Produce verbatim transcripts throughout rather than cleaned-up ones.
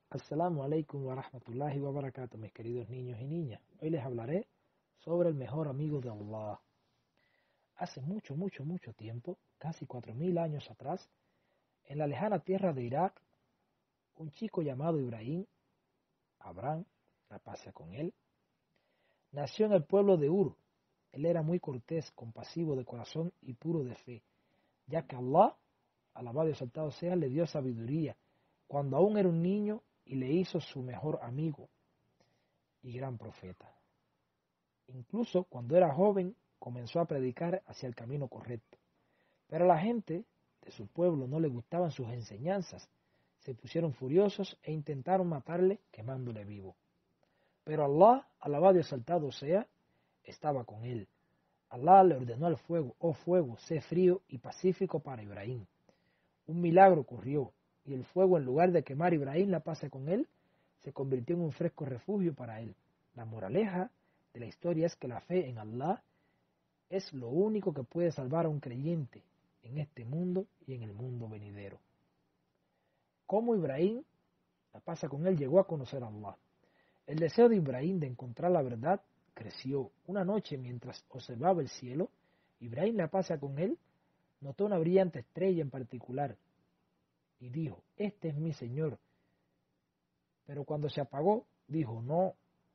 Assalamu alaikum wa rahmatullahi wa barakatuh, mis queridos niños y niñas. Hoy les hablaré sobre el mejor amigo de Allah. Hace mucho, mucho, mucho tiempo, casi cuatro mil años atrás, en la lejana tierra de Irak, un chico llamado Ibrahim, Abraham, la paz sea con él, nació en el pueblo de Ur. Él era muy cortés, compasivo de corazón y puro de fe, ya que Allah, alabado y exaltado sea, le dio sabiduría cuando aún era un niño y le hizo su mejor amigo y gran profeta. Incluso cuando era joven comenzó a predicar hacia el camino correcto, pero a la gente de su pueblo no le gustaban sus enseñanzas, se pusieron furiosos e intentaron matarle quemándole vivo. Pero Allah, alabado y exaltado sea, estaba con él. Allah le ordenó al fuego: oh fuego, sé frío y pacífico para Ibrahim. Un milagro ocurrió, y el fuego, en lugar de quemar a Ibrahim, la paz con él, se convirtió en un fresco refugio para él. La moraleja de la historia es que la fe en Allah es lo único que puede salvar a un creyente en este mundo y en el mundo venidero. Cómo Ibrahim, la paz con él, llegó a conocer a Allah. El deseo de Ibrahim de encontrar la verdad creció. Una noche, mientras observaba el cielo, Ibrahim, la paz con él, notó una brillante estrella en particular y dijo: este es mi Señor. Pero cuando se apagó, dijo: no,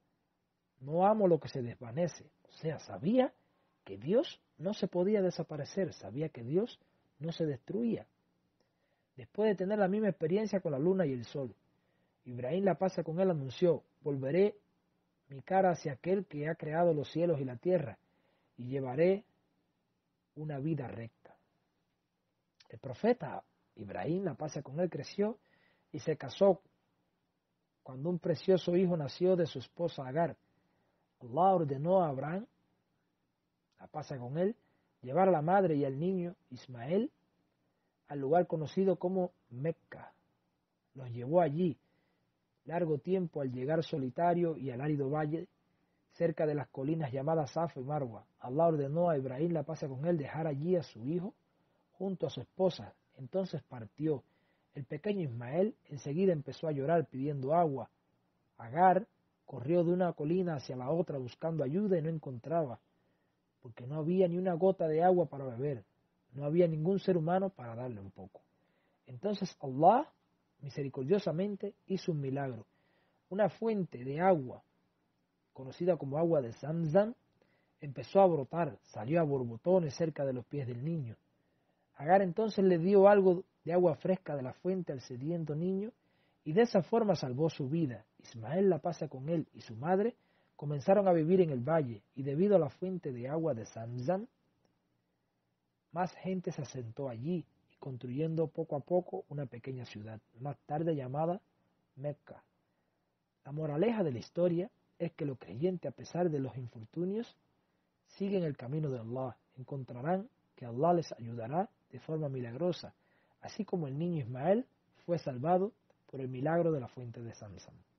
no amo lo que se desvanece. O sea, sabía que Dios no se podía desaparecer, sabía que Dios no se destruía. Después de tener la misma experiencia con la luna y el sol, Ibrahim, la paz con él, anunció: volveré mi cara hacia aquel que ha creado los cielos y la tierra, y llevaré una vida recta. El profeta Ibrahim, la paz con él, creció y se casó cuando un precioso hijo nació de su esposa Agar. Allah ordenó a Abraham, la paz con él, llevar a la madre y al niño Ismael al lugar conocido como Mecca. Los llevó allí largo tiempo, al llegar solitario y al árido valle cerca de las colinas llamadas Safa y Marwa. Allah ordenó a Ibrahim, la paz con él, dejar allí a su hijo junto a su esposa. Entonces partió. El pequeño Ismael enseguida empezó a llorar pidiendo agua. Agar corrió de una colina hacia la otra buscando ayuda y no encontraba, porque no había ni una gota de agua para beber, no había ningún ser humano para darle un poco. Entonces Allah misericordiosamente hizo un milagro. Una fuente de agua, conocida como agua de Zamzam, empezó a brotar, salió a borbotones cerca de los pies del niño. Agar entonces le dio algo de agua fresca de la fuente al sediento niño, y de esa forma salvó su vida. Ismael, la paz con él, y su madre comenzaron a vivir en el valle, y debido a la fuente de agua de Zamzam, más gente se asentó allí, y construyendo poco a poco una pequeña ciudad, más tarde llamada Mecca. La moraleja de la historia es que los creyentes, a pesar de los infortunios, siguen el camino de Allah. Encontrarán que Allah les ayudará de forma milagrosa, así como el niño Ismael fue salvado por el milagro de la fuente de Zamzam.